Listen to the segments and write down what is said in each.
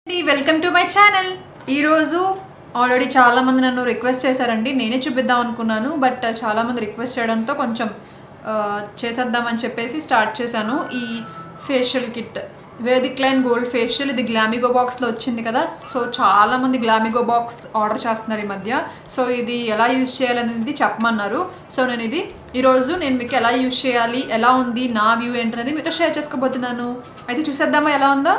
Welcome to my channel. ఈరోజు already చాలామంది నన్ను రిక్వెస్ట్ చేశారండి. నేనే చూపిద్దాం అనుకున్నాను, బట్ చాలామంది రిక్వెస్ట్ చేయడంతో కొంచెం చేసేద్దామని చెప్పేసి స్టార్ట్ చేశాను ఈ facial kit. Vedic line gold facial. ఇది గ్లామిగో బాక్స్లో వచ్చింది కదా. సో చాలామంది గ్లామిగో బాక్స్ ఆర్డర్ చేస్తున్నారు ఈ మధ్య. సో ఇది ఎలా యూజ్ చేయాలనేది చెప్పమన్నారు. సో ఈరోజు నేను మీకు ఎలా యూజ్ చేయాలి, ఎలా ఉంది, నా వ్యూ ఏంటనేది మీతో షేర్ చేసుకోబోతున్నాను. అయితే చూసేద్దామా ఎలా ఉందో.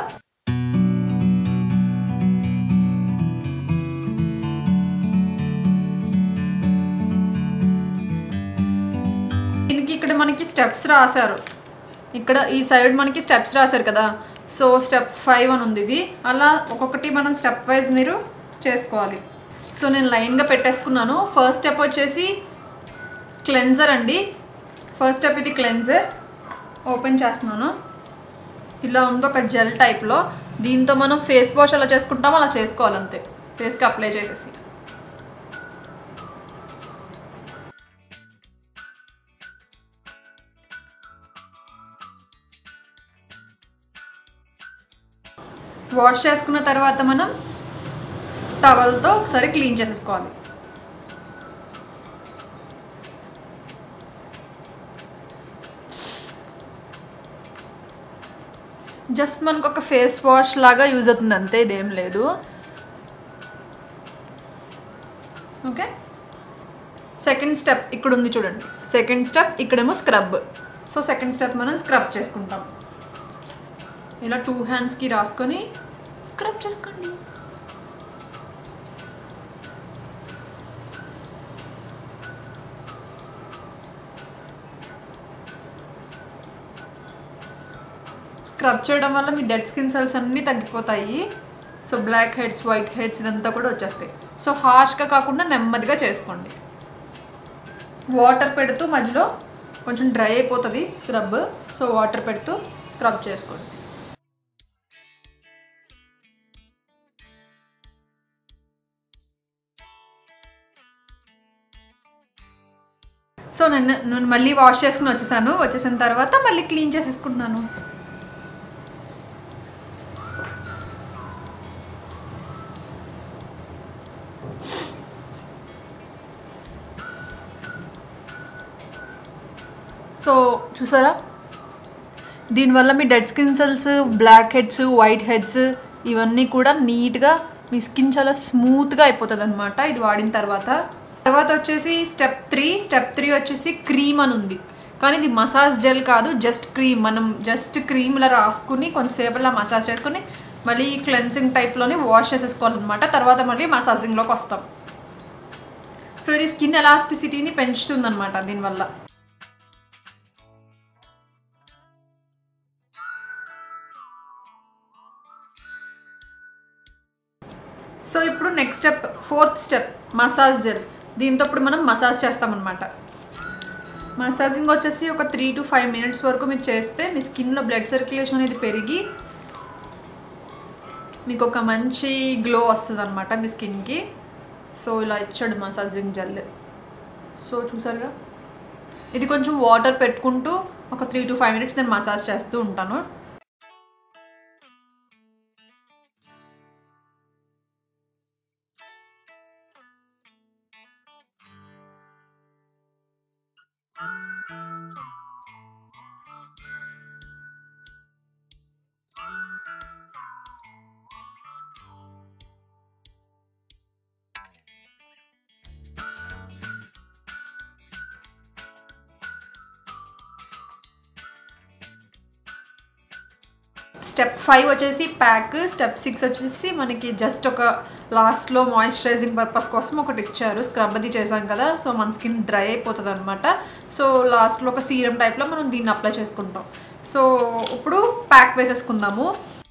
దీనికి ఇక్కడ మనకి స్టెప్స్ రాశారు. ఇక్కడ ఈ సైడ్ మనకి స్టెప్స్ రాశారు కదా. సో స్టెప్ 5 అని ఉంది ఇది. అలా ఒక్కొక్కటి మనం స్టెప్ వైజ్ మీరు చేసుకోవాలి. సో నేను లైన్గా పెట్టేసుకున్నాను. ఫస్ట్ స్టెప్ వచ్చేసి క్లెన్జర్ అండి. ఫస్ట్ స్టెప్ ఇది క్లెన్జర్. ఓపెన్ చేస్తున్నాను. ఇలా ఉంది ఒక జెల్ టైప్లో. దీంతో మనం ఫేస్ వాష్ ఎలా చేసుకుంటామో అలా చేసుకోవాలి అంతే. ఫేస్కి అప్లై చేసేసి వాష్ చేసుకున్న తర్వాత మనం టవల్తో ఒకసారి క్లీన్ చేసేసుకోవాలి. జస్ట్ మనకు ఒక ఫేస్ వాష్ లాగా యూజ్ అవుతుంది అంతే, ఇదేం లేదు. ఓకే, సెకండ్ స్టెప్ ఇక్కడ ఉంది చూడండి. సెకండ్ స్టెప్ ఇక్కడేమో స్క్రబ్. సో సెకండ్ స్టెప్ మనం స్క్రబ్ చేసుకుంటాం. ఇలా 2 హ్యాండ్స్కి రాసుకొని స్క్రబ్ చేసుకోండి. స్క్రబ్ చేయడం వల్ల మీ డెడ్ స్కిన్ సెల్స్ అన్నీ తగ్గిపోతాయి. So blackheads, whiteheads ఇదంతా కూడా వచ్చేస్తాయి. సో హార్ష్గా కాకుండా నెమ్మదిగా చేసుకోండి. వాటర్ పెడుతూ మధ్యలో కొంచెం డ్రై అయిపోతుంది స్క్రబ్. సో వాటర్ పెడుతూ స్క్రబ్ చేసుకోండి. సో నేను మళ్ళీ వాష్ చేసుకుని వచ్చేసిన తర్వాత మళ్ళీ క్లీన్ చేసేసుకుంటున్నాను. సో చూసారా, దీనివల్ల మీ dead skin cells, blackheads, whiteheads ఇవన్నీ కూడా నీట్గా మీ స్కిన్ చాలా స్మూత్గా అయిపోతుంది అనమాట ఇది వాడిన తర్వాత. వచ్చేసి స్టెప్ 3 వచ్చేసి క్రీమ్ అని ఉంది, కానీ ఇది మసాజ్ జెల్ కాదు, జస్ట్ క్రీమ్. మనం జస్ట్ క్రీమ్ ఇలా రాసుకుని కొంచెంసేపు ఇలా మసాజ్ చేసుకుని మళ్ళీ క్లెన్సింగ్ టైప్లోనే వాష్ చేసేసుకోవాలన్నమాట. తర్వాత మళ్ళీ మసాజింగ్లోకి వస్తాం. సో ఇది స్కిన్ ఎలాస్టిసిటీని పెంచుతుంది అనమాట దీనివల్ల. సో ఇప్పుడు next step, 4th step massage gel. దీంతో ఇప్పుడు మనం మసాజ్ చేస్తామన్నమాట. మసాజింగ్ వచ్చేసి ఒక 3 to 5 minutes వరకు మీరు చేస్తే మీ స్కిన్లో బ్లడ్ సర్క్యులేషన్ అనేది పెరిగి మీకు ఒక మంచి గ్లో వస్తుంది అనమాట మీ స్కిన్కి. సో ఇలా ఇచ్చాడు మసాజింగ్ జెల్. సో చూసారుగా, ఇది కొంచెం వాటర్ పెట్టుకుంటూ ఒక 3 to 5 minutes నేను మసాజ్ చేస్తూ ఉంటాను. స్టెప్ 5 వచ్చేసి ప్యాక్. స్టెప్ 6 వచ్చేసి మనకి జస్ట్ ఒక లాస్ట్లో మాయిశ్చరైజింగ్ పర్పస్ కోసం ఒకటి ఇచ్చారు. స్క్రబ్ అది చేసాం కదా, సో మన స్కిన్ డ్రై అయిపోతుంది అనమాట. సో లాస్ట్లో ఒక సీరం టైప్లో మనం దీన్ని అప్లై చేసుకుంటాం. సో ఇప్పుడు ప్యాక్ వేసేసుకుందాము.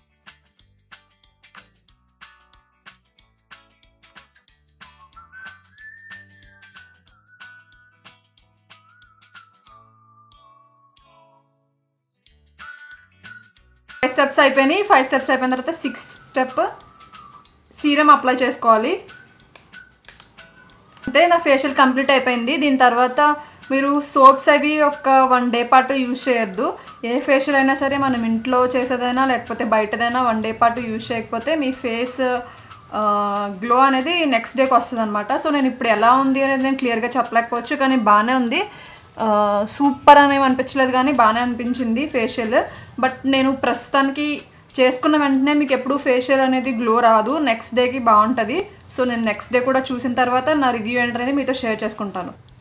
స్టెప్స్ అయిపోయినాయి. 5 స్టెప్స్ అయిపోయిన తర్వాత 6th స్టెప్ సీరం అప్లై చేసుకోవాలి. అంటే నా ఫేషియల్ కంప్లీట్ అయిపోయింది. దీని తర్వాత మీరు సోప్స్ అవి ఒక 1 డే పాటు యూజ్ చేయొద్దు. ఏ ఫేషియల్ అయినా సరే మనం ఇంట్లో చేసేదైనా లేకపోతే బయటదైనా 1 డే పాటు యూజ్ చేయకపోతే మీ ఫేస్ గ్లో అనేది నెక్స్ట్ డేకి వస్తుంది అనమాట. సో నేను ఇప్పుడు ఎలా ఉంది అనేది నేను క్లియర్గా చెప్పలేకపోవచ్చు, కానీ బాగానే ఉంది. సూపర్ అనేవి అనిపించలేదు కానీ బాగానే అనిపించింది ఫేషియల్. బట్ నేను ప్రస్తుతానికి చేసుకున్న వెంటనే మీకు ఎప్పుడు ఫేషియల్ అనేది గ్లో రాదు, నెక్స్ట్ డేకి బాగుంటుంది. సో నేను నెక్స్ట్ డే కూడా చూసిన తర్వాత నా రివ్యూ ఏంటనేది మీతో షేర్ చేసుకుంటాను.